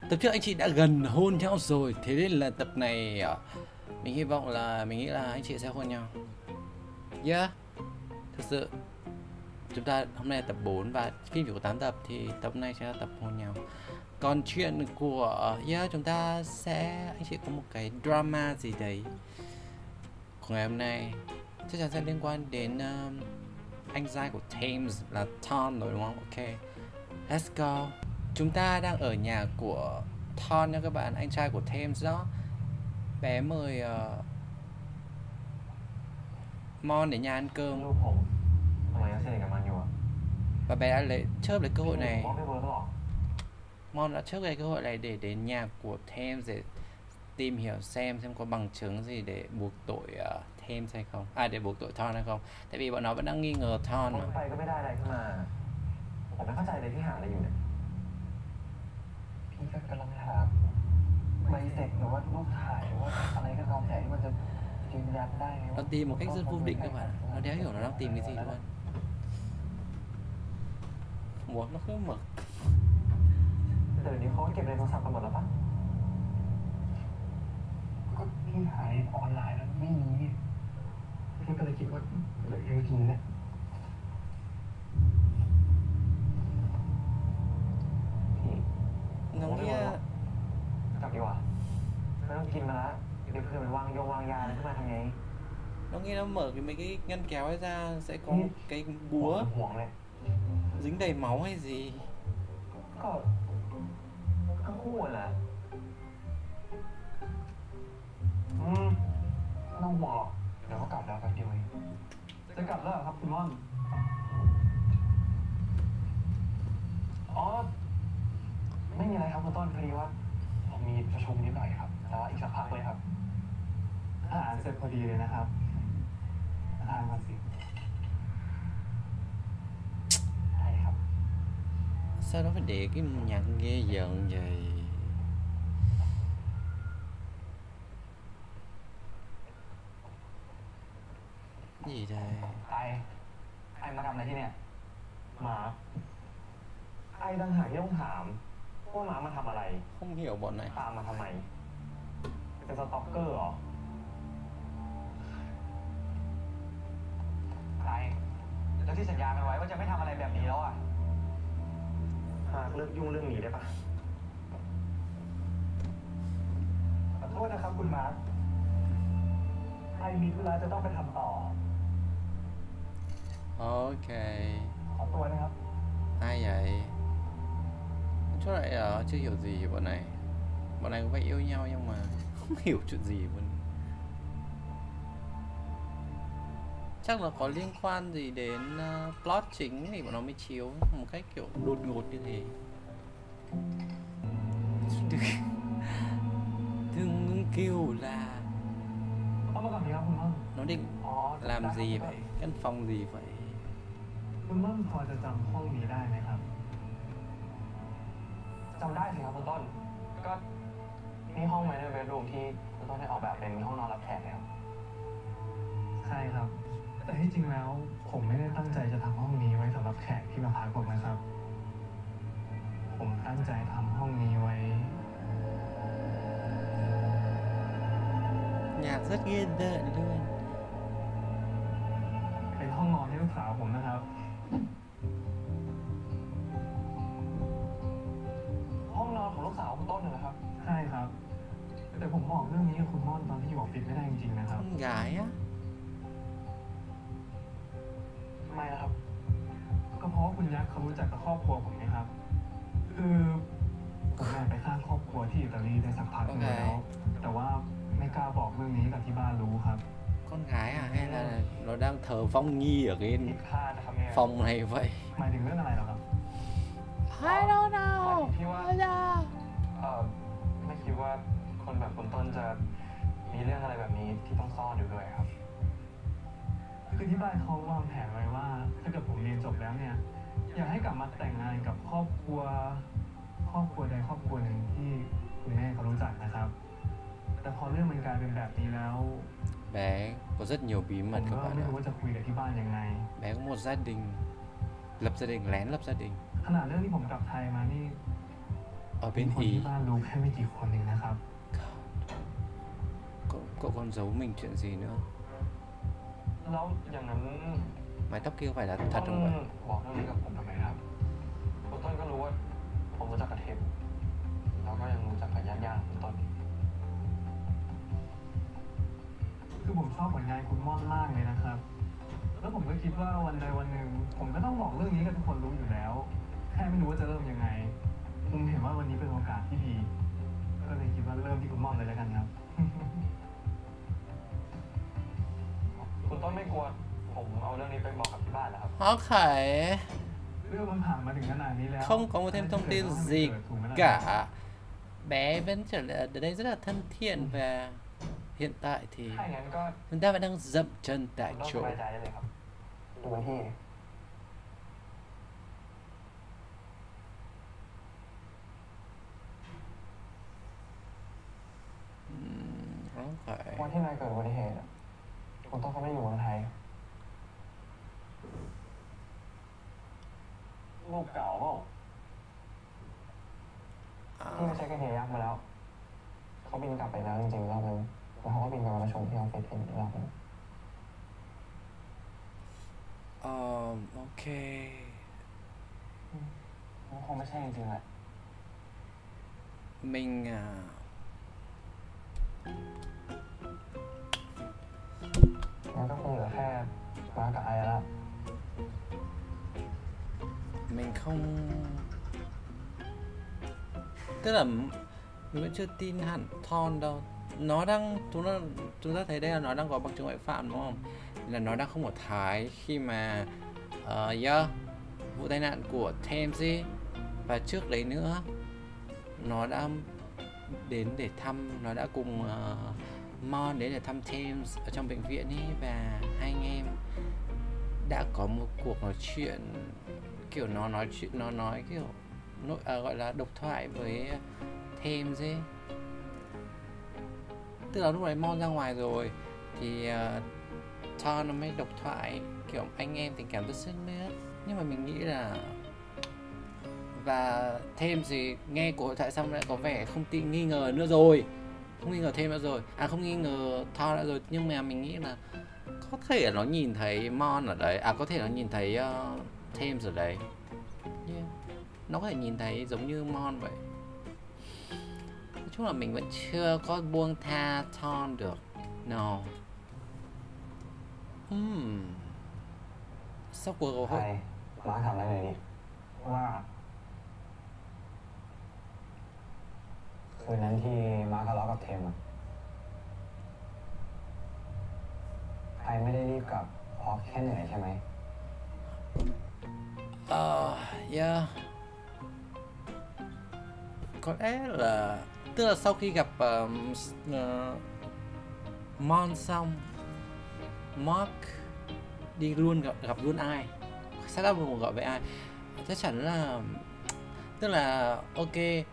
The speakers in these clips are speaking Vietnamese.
Tập trước anh chị đã gần hôn nhau rồi, thế nên là tập này mình hy vọng là mình nghĩ là anh chị sẽ hôn nhau. Yeah, thực sự chúng ta hôm nay là tập 4 và phim chỉ có 8 tập thì tập này sẽ là tập hôn nhau. Còn chuyện của chúng ta sẽ anh chị có một cái drama gì đấy của ngày hôm nay chắc chắn sẽ liên quan đến anh trai của Thames là Tom rồi đúng không? Ok, let's go. Chúng ta đang ở nhà của Thon nha các bạn, anh trai của Thames đó. Bé mời Mon đến nhà ăn cơm. ลูกผมทำไมยังสนิทกับมันอยู่อ่ะ Và bé đã chớp lấy cơ hội พี่ผม này. ว่าไม่เวิร์กหรอก Mon đã chớp lấy cơ hội này để đến nhà của Thames để tìm hiểu xem có bằng chứng gì để buộc tội Thames hay không. Để buộc tội Thon hay không. Tại vì bọn nó vẫn đang nghi ngờ Thon พ้น mà. ไปก็ไม่ได้อะไรขึ้นมาผมไม่เข้าใจเลยที่หาอะไรอยู่เนี่ยพี่ก็กำลังหาใบเสร็จหรือว่ารูปถ่ายหรือว่าอะไรก็ตามแต่ที่มันจะยืนยันได้ไง Nó tìm một cách rất vô định các bạn. Nó đéo hiểu nó đang tìm cái gì luôn. Muốn nó cứ mở. แต่เดี๋ยวนี้เขาเก็บในโทรศัพท์กันหมดแล้วปะก็พี่หายออนไลน์แล้วไม่มีพี่ก็เลยคิดว่าเหลือเยอะจริงเนี่ย Nó nghĩ กลับดีกว่าไม่ต้องกินมาแล้วเดี๋ยวเพื่อนมันวางยาอะไรขึ้นมาทำไง nó nghĩ nó mở mấy cái ngăn kéo ấy ra sẽ có một cái búa ห่วงเลย dính đầy máu hay gì. ก็ทั้งคู่แหละไม่ต้องห่วงหรอกเดี๋ยวเขากลับแล้วแป๊บเดียวเองจะกลับแล้วเหรอครับคุณม่อนไม่มีอะไรครับคุณต้นพอดีว่าผมมีประชุมนิดหน่อยครับแต่ว่าอีกสักพักเลยครับอาหารเสร็จพอดีเลยนะครับทานก่อนสิได้ครับ Sao nó phải để cái nhạc ghê giận vậy? Gì đây? ไอ้มาทำอะไรที่เนี่ยหมาไอ้ต่างหากที่ต้องถามว่าหมามาทำอะไร Không hiểu bọn này. ตามมาทำไมเป็นสต็อกเกอร์เหรอไอ้แล้วที่สัญญากันไว้ว่าจะไม่ทำอะไรแบบนี้แล้วอ่ะหากเลิกยุ่งเรื่องนี้ได้ปะขอโทษนะครับคุณมาร์คไอ้มีธุระจะต้องไปทำต่อ Ok. ขอตัวนะครับ Ai vậy? Chỗ này chưa hiểu gì về bọn này. Bọn này có vẻ yêu nhau nhưng mà không hiểu chuyện gì luôn. Chắc là có liên quan gì đến plot chính thì bọn nó mới chiếu một cách kiểu đột ngột như thế. Đừng kêu là nó định làm gì vậy? Căn phòng gì vậy? คุณม่อนพอจะจำห้องนี้ได้ไหมครับจำได้สิครับคุณต้นก็นี่ห้อง minor bedroom ที่คุณต้นได้ออกแบบเป็นห้องนอนรับแขกเลยครับใช่ครับแต่ที่จริงแล้วผมไม่ได้ตั้งใจจะทำห้องนี้ไว้สำหรับแขกที่มาพักผมนะครับผมตั้งใจทำห้องนี้ไว้ Nhạc rất ghê rợn luôn. เป็นห้องนอนให้ลูกสาวผมนะครับห้องนอนของลูกสาวคุณต้นเหรอครับใช่ครับแต่ผมบอกเรื่องนี้กับคุณม่อนตอนที่อยู่ออฟฟิศไม่ได้จริงๆนะครับ Con gái á. ทำไมล่ะครับก็เพราะว่าคุณยักษ์เขารู้จักกับครอบครัวผมไงครับคือผมไปสร้างครอบครัวที่อิตาลีได้สักพักหนึ่งแล้ว แต่ว่าไม่กล้าบอกเรื่องนี้กับที่บ้านรู้ครับ Con gái à hay là nó đang thờ vong nghi ở cái ผิดคาดนะครับเนี่ย phòng này vậy? หมายถึงเรื่องอะไรเหรอครับ I don't know. หมายถึงที่ว่าไม่คิดว่าคนแบบคุณต้นจะมีเรื่องอะไรแบบนี้ที่ต้องซ่อนอยู่ด้วยครับคือที่บ้านเขาวางแผนไว้ว่าถ้าเกิดผมเรียนจบแล้วเนี่ยอยากให้กลับมาแต่งงานกับครอบครัวที่คุณแม่เขารู้จักนะครับ แต่พอเรื่องมันกลายเป็นแบบนี้แล้ว Bé có rất nhiều bí mật các bạn ạ. ผมก็ไม่รู้ว่าจะคุยกับที่บ้านยังไง Bé có một gia đình, lập gia đình, lén lập gia đình. ขนาดเรื่องที่ผมกลับไทยมานี่ ở มี bên คน Ý. ที่บ้านรู้แค่ไม่กี่คนเองนะครับ Cậu còn giấu mình chuyện gì nữa? แล้วอย่างนั้น Mái tóc kia có phải là คุณ thật ต้น không vậy? บอกเรื่องนี้กับผมทำไมครับคุณต้นก็รู้ว่าผมรู้จักกับเทมแล้วก็ยังรู้จักกับญาติๆของคุณต้นคือผมชอบผลงานคุณม่อนมากเลยนะครับ แล้วผมก็คิดว่าวันใดวันหนึ่งผมก็ต้องบอกเรื่องนี้กับทุกคนรู้อยู่แล้ว แค่ไม่รู้ว่าจะเริ่มยังไงผมเห็นว่าวันนี้เป็นโอกาสที่ดี ก็เลยคิดว่าเริ่มที่คุณม่อนเลยแล้วกันครับ คุณต้นไม่กลัวผมเอาเรื่องนี้ไปบอกกับที่บ้านนะครับ Okay. เรื่องมันผ่านมาถึงขนาดนี้แล้ว Không có một thêm thông tin gì cả. Bé vẫn trở lại ở đây rất là thân thiện và hiện tại thì ถ้าอย่างนั้นก็ chúng ta vẫn đang dậm chân คุ tại ณต้องส chỗ. บายใจได้เลยครับ ดูวันที่ Okay. วันที่นายเกิดอุบัติเหตุอะคุณต้นเขาไม่อยู่เมืองไทยรูปเก่าเปล่าที่ไม่ใช่กระเทียยักษ์มาแล้ว เขาบินกลับไปแล้วจริงๆรอบนึงแล้วเขาก็บินกลับมาประชุมที่ออฟฟิศอีกรอบนึง Okay. มันคงไม่ใช่จริงๆแหละ Mình งั้นก็คงเหลือแค่มาร์คกับไอแล้ว mình không, tức là mình vẫn chưa tin hẳn Thon đâu. Nó đang chúng ta thấy đây là nó đang có bằng chứng ngoại phạm đúng không? Là nó đang không ở Thái khi mà vụ tai nạn của Thames ấy. Và trước đấy nữa nó đã đến để thăm, nó đã cùng Mon đến để thăm Thames ở trong bệnh viện ấy, và hai anh em đã có một cuộc nói chuyện kiểu nó nói kiểu gọi là độc thoại với Thames ấy. Tức là lúc đấy Mon ra ngoài rồi thì Thon nó mới độc thoại kiểu anh em tình cảm rất sướt mướt. Nhưng mà mình nghĩ là, và Thames thì nghe cuộc hội thoại xong lại có vẻ không tin, nghi ngờ nữa rồi, không nghi ngờ thêm nữa rồi, không nghi ngờ Thor nữa rồi. Nhưng mà mình nghĩ là có thể nó nhìn thấy Mon ở đấy, có thể nó nhìn thấy Thames ở đấy. Yeah. Nó có thể nhìn thấy giống như Mon vậy. Nói chung là mình vẫn chưa có buông tha Thon được. No. Sau cuộc ใคร hội มาร์คถามอะไรหน่อยดิว่าคืนนั้นที่มาร์คทะเลาะกับเทมอะใครไม่ได้รีบกลับเพราะแค่เหนื่อยใช่ไหม yeah. Có lẽ là, tức là sau khi gặp Mon xong, Mark đi luôn gặp luôn ai, set up một gọi với ai, chắc chắn là, tức là ok,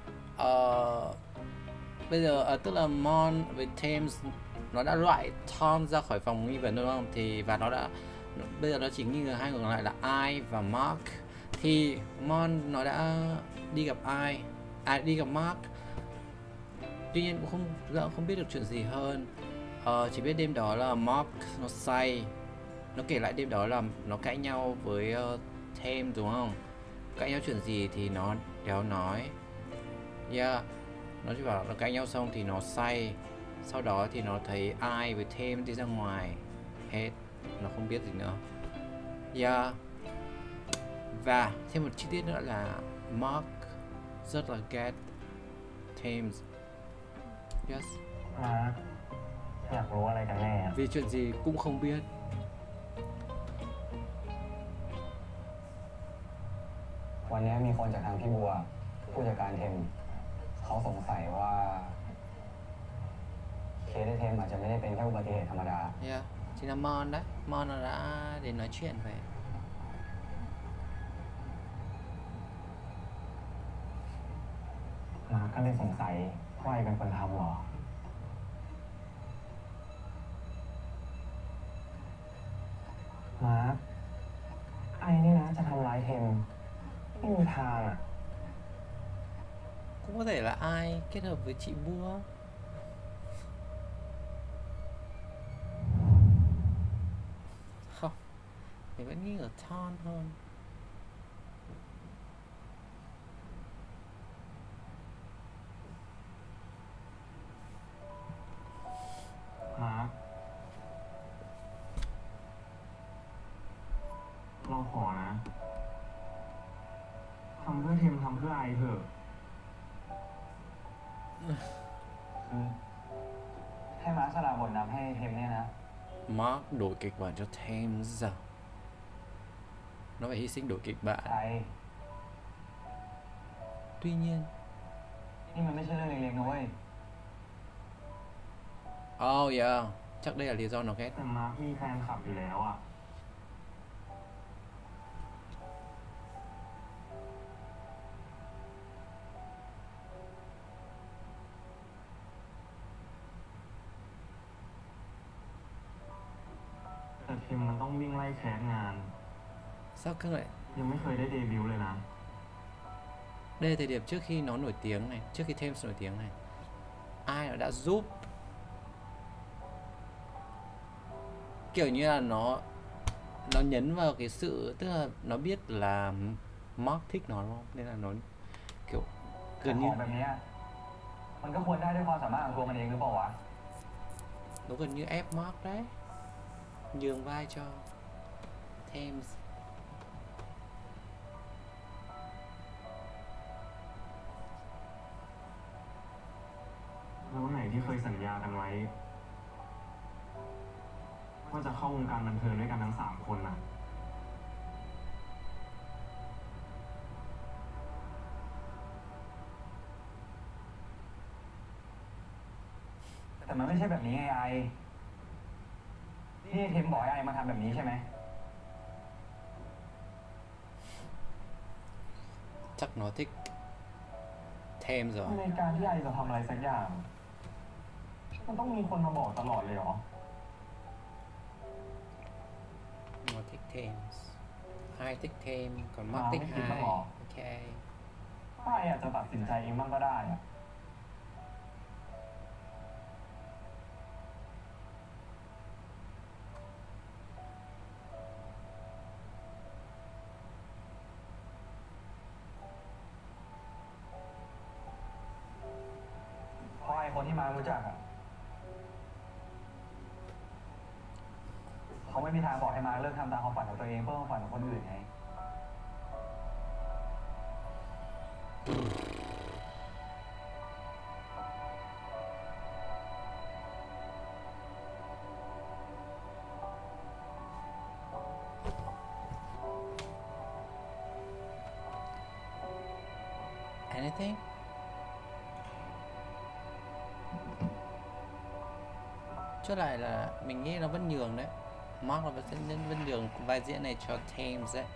bây giờ tức là Mon với Thames nó đã loại Tom ra khỏi phòng nghi vấn đúng không, thì và nó đã, bây giờ nó chỉ nghi ngờ hai người còn lại là Ai và Mark. Thì Mon nó đã đi gặp Ai, đi gặp Mark. Tuy nhiên cũng không biết được chuyện gì hơn. Chỉ biết đêm đó là Mark nó say, nó kể lại đêm đó là nó cãi nhau với Thames đúng không, cãi nhau chuyện gì thì nó đéo nói. Yeah, nó chỉ bảo nó cãi nhau xong thì nó say, sau đó thì nó thấy Ai với Thames đi ra ngoài, hết, nó không biết gì nữa. Yeah. Và thêm một chi tiết nữa là Mark rất là ghét Thames. Yes. Mark อยากรู้อะไรกันแน่ Vì chuyện gì cũng không biết. วันนี้มีคนจากทางพี่บัวผู้จัดการเทมเขาสงสัยว่าเคสเทมอาจจะไม่ได้เป็นแค่อุบัติเหตุธรรมดา Yeah. Chính là Mon đấy. Mon nó đã đến nói chuyện về. มาร์คก็เลยสงสัยว่าไอ้เป็นคนทำเหรอ มาร์คไอ้นี่นะจะทำร้ายเทมไม่มีทางอ่ะ Cũng có thể là ai kết hợp với chị Bua. Không, mình vẫn nghĩ ở Thon hơn. Mark เราขอนะทำเพื่อทีมทำเพื่อไอเถอะคือให้มาร์คสละบทนำให้เทมเนี่ยนะ Mark đổi kịch bản cho Thames à? Nó phải hy sinh đổi kịch bản. ไอ Tuy nhiên นี่มันไม่ใช่เรื่องเล็กๆนะเว้ย Oh yeah, chắc đây là lý do nó ghét. แต่มาร์คมีแฟนคลับอยู่แล้วอ่ะแต่ทีมมันต้องวิ่งไล่แคสงาน Sao cứ lại ยังไม่เคยได้เดบิวต์เลยนะ đây là thời điểm trước khi nó nổi tiếng này, trước khi Thames nổi tiếng này, ai nó đã giúp, kiểu như là nó nhấn vào cái sự, tức là nó biết là Mark thích nó đúng không, nên là nó kiểu แต่ gần ข như องแบบเนี้ยมันก็ควรได้ด้วยความสามารถของตัวมันเองหรือเปล่าวะ nó gần như ép Mark đấy, nhường vai cho Thames. แล้วไหนที่เคยสัญญากันไว้ว่าจะเข้าวงการบันเทิงด้วยกันทั้ง3 คนน่ะแต่มันไม่ใช่แบบนี้ไงไอที่เทมบอกไอมาทำแบบนี้ใช่ไหม Chắc nó thích Thames rồi. ในการที่ไอจะทำอะไรสักอย่างมันต้องมีคนมาบอกตลอดเลยเหรอ Nó thích Thames, ai thích Thames, còn Mark Mark thích thích ai. nó bỏ. Ok. ถ้าไออาจจะตัดสินใจเองบ้างก็ได้อะเพราะไอคนที่มารู้จักอ่ะเขาไม่มีทางบอกให้มาเลิกทำตามความฝันของตัวเองเพื่อความฝันของคนอื่นไง Anything? Chốt lại là mình nghĩ nó vẫn nhường đấy. Mark là vẫn nhường vai diễn này cho Thames đấy.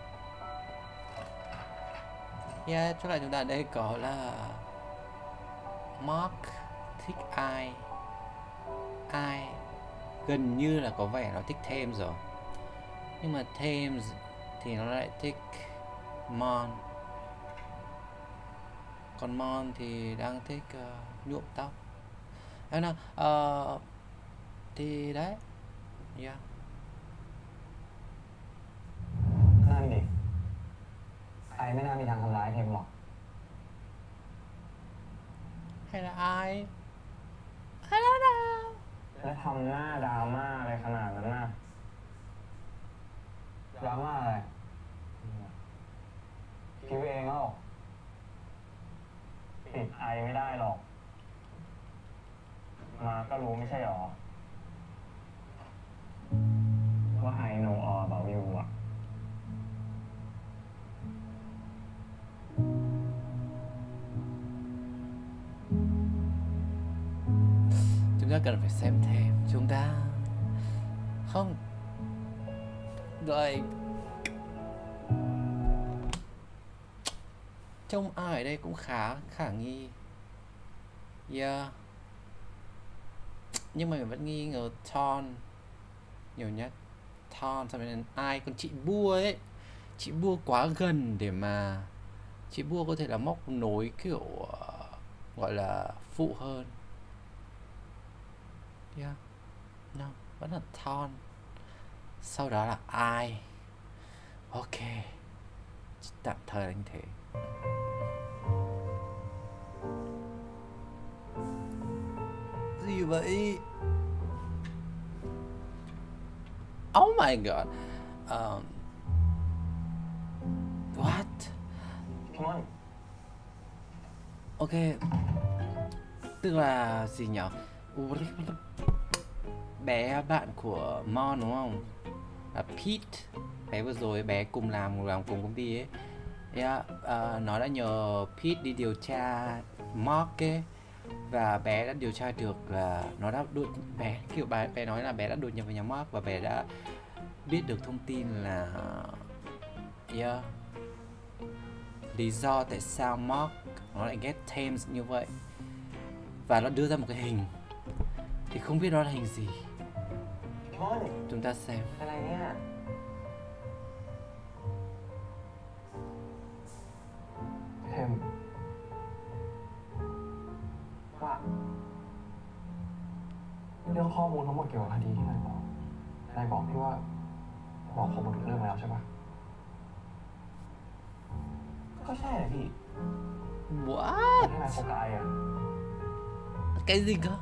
Yeah, chốt lại chúng ta ở đây có là Mark thích ai, ai gần như là có vẻ nó thích Thames rồi, nhưng mà Thames thì nó lại thích Mon, còn Mon thì đang thích nhuộm tóc. Em nào thì đấy, yeah. นั่นดิไอไม่น่ามีทางทำร้ายเทมหรอก Hay là ai? I don't know. และทำหน้าดราม่าอะไรขนาดนั้นน่ะดราม่าอะไรคิดเองแล้วผิดไอไม่ได้หรอก มาก็รู้ไม่ใช่หรอ ว่าไอ know all about you อ่ะ Chúng ta cần phải xem thêm. Chúng ta không đợi. Trông ai ở đây cũng khả nghi. Yeah. Nhưng mà mình vẫn nghi ngờ Thon nhiều nhất. Thon xong rồi ai, còn chị Bua ấy, chị Bua quá gần để mà chị Bua có thể là móc nối kiểu gọi là phụ hơn. Yeah. No, vẫn là Thon. Sau đó là I. Ok, tạm thời là như thế. Gì vậy? Oh my god. What? Ngon. Ok. Tức là gì nhở? Bé bạn của Mon đúng không? Là Pete. Bé vừa rồi bé cùng làm cùng công ty ấy. Yeah, nó đã nhờ Pete đi điều tra Mark ấy. Và bé đã điều tra được là nó đã bé nói là bé đã đột nhập vào nhà Mark và bé đã biết được thông tin là yeah, lý do tại sao Mark nó lại ghét Thames như vậy, và nó đưa ra một cái hình thì không biết đó là hình gì. Chúng ta xem. Thêm. Và เรื่องข้อมูลทั้งหมดเกี่ยวกับคดีที่นายบอกพี่ว่าบอกผมหมดทุกเรื่องแล้วใช่ปะก็ใช่แหละพี่ What? ที่นายคบกับไอ้อะ Cái gì cơ?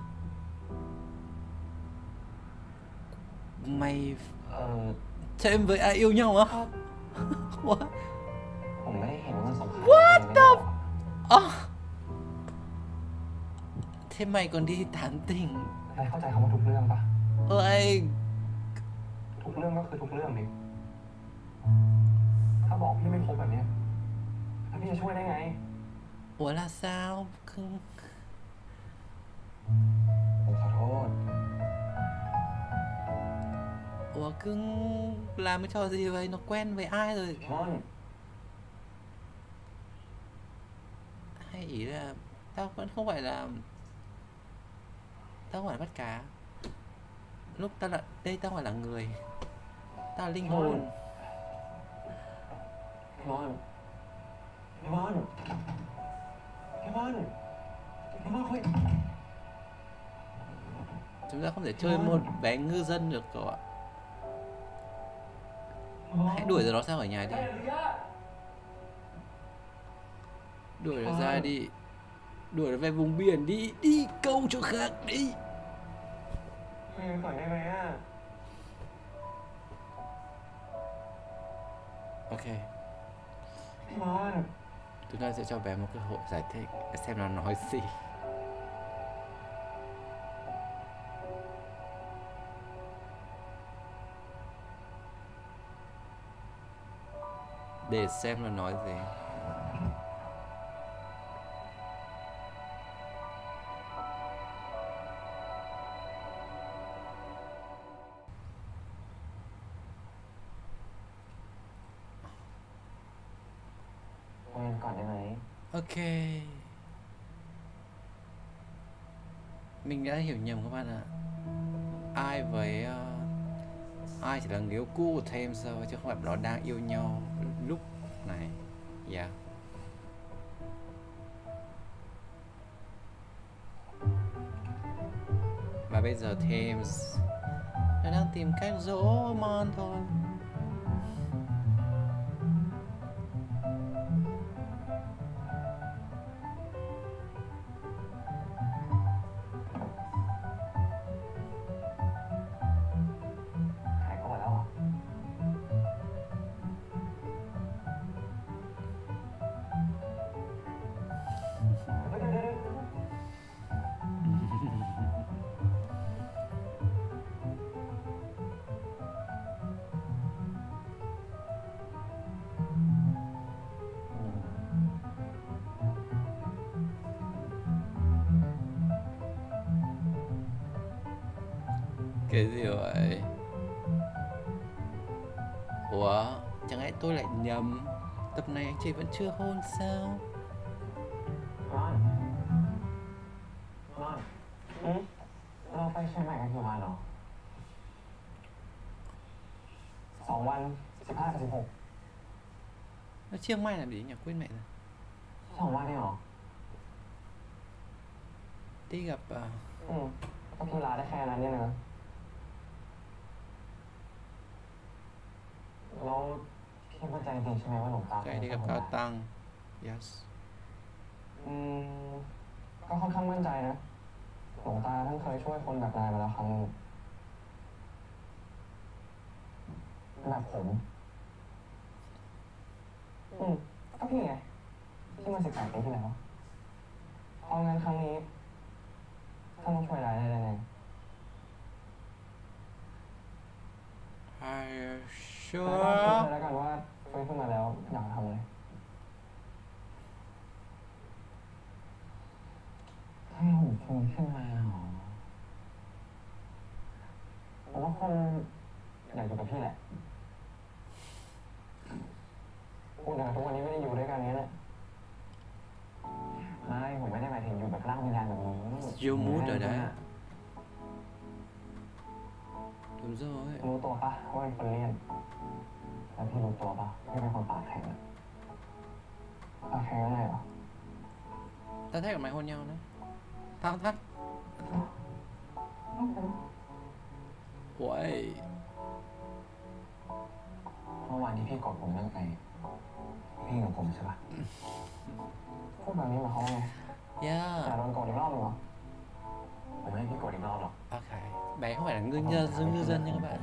Mày Thêm với ai yêu nhau á? What? ผมไม่ได้เห็นว่ามันสำคัญ What the Thế mày còn đi tán tỉnh นายเข้าใจคำว่าทุกเรื่องปะ like ทุกเรื่องก็คือทุกเรื่องดิถ้าบอกพี่ไม่คบแบบนี้แล้วพี่จะช่วยได้ไง Ủa là sao? Không... ผมขอโทษ Ủa cưng làm cái trò gì vậy? Nó quen với ai rồi? มอน Hay ý là tao vẫn không phải là bắt cá. Lúc tao là đây, tao phải là người, tao là linh hồn. มอนมอนมอนมอนคุย Chúng ta không thể chơi một bé ngư dân được cậu ạ. Hãy đuổi nó ra khỏi nhà đi. Đuổi nó ra đi. Đuổi nó về vùng biển đi. Đi câu chỗ khác đi. Ok. Chúng ta sẽ cho bé một cơ hội giải thích xem nó nói gì. Để xem nó nói gì. Ok. Mình đã hiểu nhầm các bạn ạ. Ai với ai chỉ là người yêu cũ của Thames thôi, chứ không phải nó đang yêu nhau lúc này. Yeah. Và bây giờ Thames nó đang tìm cách dỗ Mon thôi. Cái gì vậy? Ủa, chẳng lẽ tôi lại nhầm? Tập này anh chị vẫn chưa hôn sao? Ngon. Ngon.เราไปเชียงใหม่กันกี่วันหรอ2 วัน 15 กับ 16 Nó Chiang Mai làm gì nhỉ? Quên mẹ rồi. 2 วันเองเหรอ đi gặp ก็ธุระได้แค่นั้นเนี่ยนะแล้วพี่เข้าใจดีใช่ไหมว่าหลวงตา cái đi gặp Cao Tăng. Yes. ก็ค่อนข้างมั่นใจนะหลวงตาท่านเคยช่วยคนแบบนายมาแล้วครั้งนึงแบบผมก็พี่ไงที่มา18 ปีที่แล้วเอางั้นครั้งนี้ท่านต้องช่วยได้แน่ Are you ๆ sure? แล้วกันว่าฟื้นขึ้นมาแล้วอยากทำเลยให้ผมฟื้นขึ้นมาหรอผมว่าคงอยากอยู่กับพี่แหละพูดถึงทุกวันนี้ไม่ได้อยู่ด้วยกันนี้แหละไม่ผมไม่ได้หมายถึงอยู่แบบร่างวิญญาณแบบนี้ Vô mood rồi đấy. Đúng rồi. รู้ตัวปะว่าเป็นคนเลี่ยนแล้วพี่รู้ตัวปะพี่เป็นคนปากแข็งปากแข็งอะไรเหรอ Ta thấy cả mày hôn nhau đấy. Thằng thắt. Ui. เมื่อวานที่พี่กดผมเรื่องไปพี่กับผมใช่ปะพูดแบบนี้หมายความว่าไง Yeah. อยากโดนกดอีกรอบหรอผมไม่ให้พี่กดอีกรอบหรอก Ok. Bé không phải là ngư dân nha các bạn.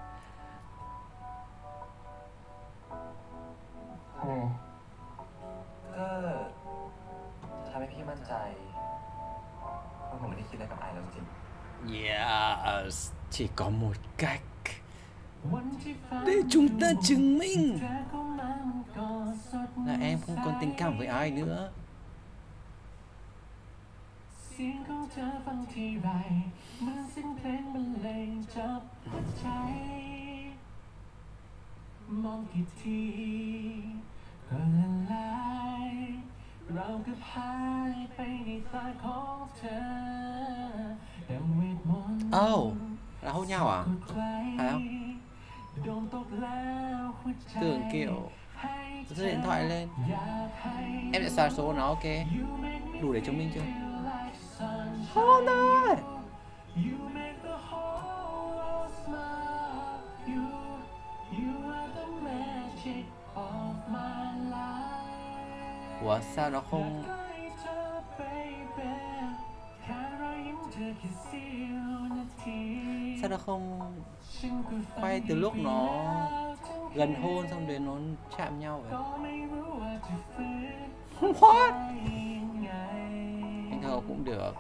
ทำยังไงก็ทำให้พี่มั่นใจว่าผมไม่ได้คิดอะไรกับไอแล้วจริง Yes. Chỉ có một cách để chúng ta chứng minh là em không còn tình cảm với ai nữa. เสียงของเธอฟังทีไรเหมือนเสียงเพลงบรรเลงจับหัวใจมองกี่ทีก็ละลายเราก็หายไปในตาของเธอแต่เวทมนต์ Oh, là hôn nhau à? Phải không? โดนตกแล้วหัวใจ Tưởng kiểu giơ điện thoại lên. Em sẽ xóa số của nó, ok. Đủ để chứng minh chưa? Hôn thôi. You make the whole world smile. You are the magic of my life. Ủa sao nó không... Sao nó không quay từ lúc nó gần hôn xong đến nó chạm nhau vậy? What? Anh thờ cũng được.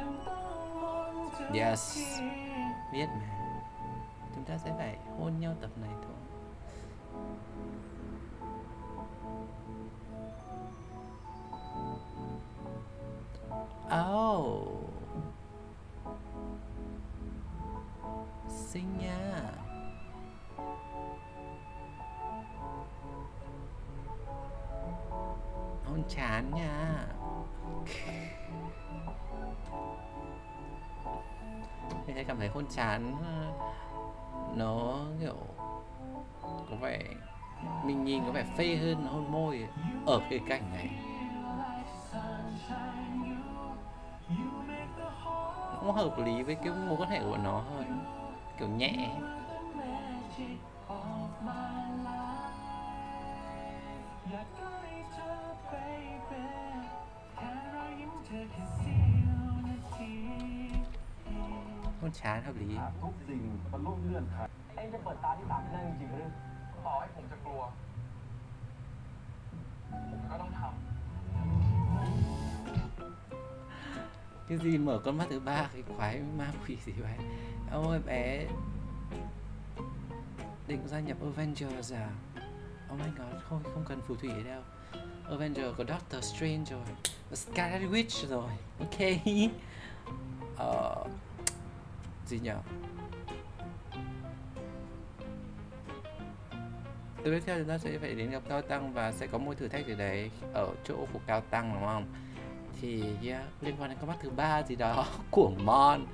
Yes. Biết mà. Chúng ta sẽ phải hôn nhau tập này thôi. Oh. Xinh nha. Hôn chán nha. Mình thấy cảm thấy hôn chán nó kiểu có vẻ mình nhìn có vẻ phê hơn hôn môi ở cái cảnh này. Nó hợp lý với cái mối quan hệ của nó hơn, kiểu nhẹ. Hôn chán hợp lý. ทุกสิ่งบรรลุเงื่อนไขเอ็งจะเปิดตาที่สามที่นั่นจริงๆหรือต่อให้ผมจะกลัว ผมก็ต้องทำ Cái gì mở con mắt thứ ba, cái quái ma quỷ gì vậy? Ôi bé định gia nhập Avengers à? Oh my god, không cần phù thủy ở đâu. Avengers có Doctor Strange rồi, có Scarlet Witch rồi, ok. Gì nhở? Từ tiếp theo chúng ta sẽ phải đến gặp Cao Tăng và sẽ có một thử thách gì đấy ở chỗ của Cao Tăng đúng không? Thì yeah, liên quan đến con mắt thứ ba gì đó của Mon.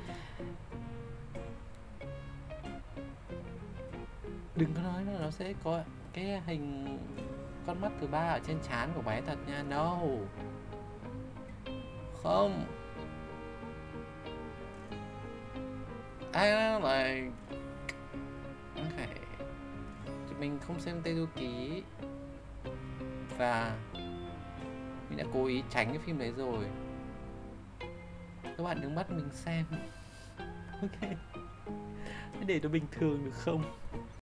Đừng có nói là nó sẽ có cái hình con mắt thứ ba ở trên trán của bé thật nha. No. Không. like okay. Thì mình không xem Tây Du Ký và mình đã cố ý tránh cái phim đấy rồi. Các bạn đừng bắt mình xem. Ok, để nó bình thường được không?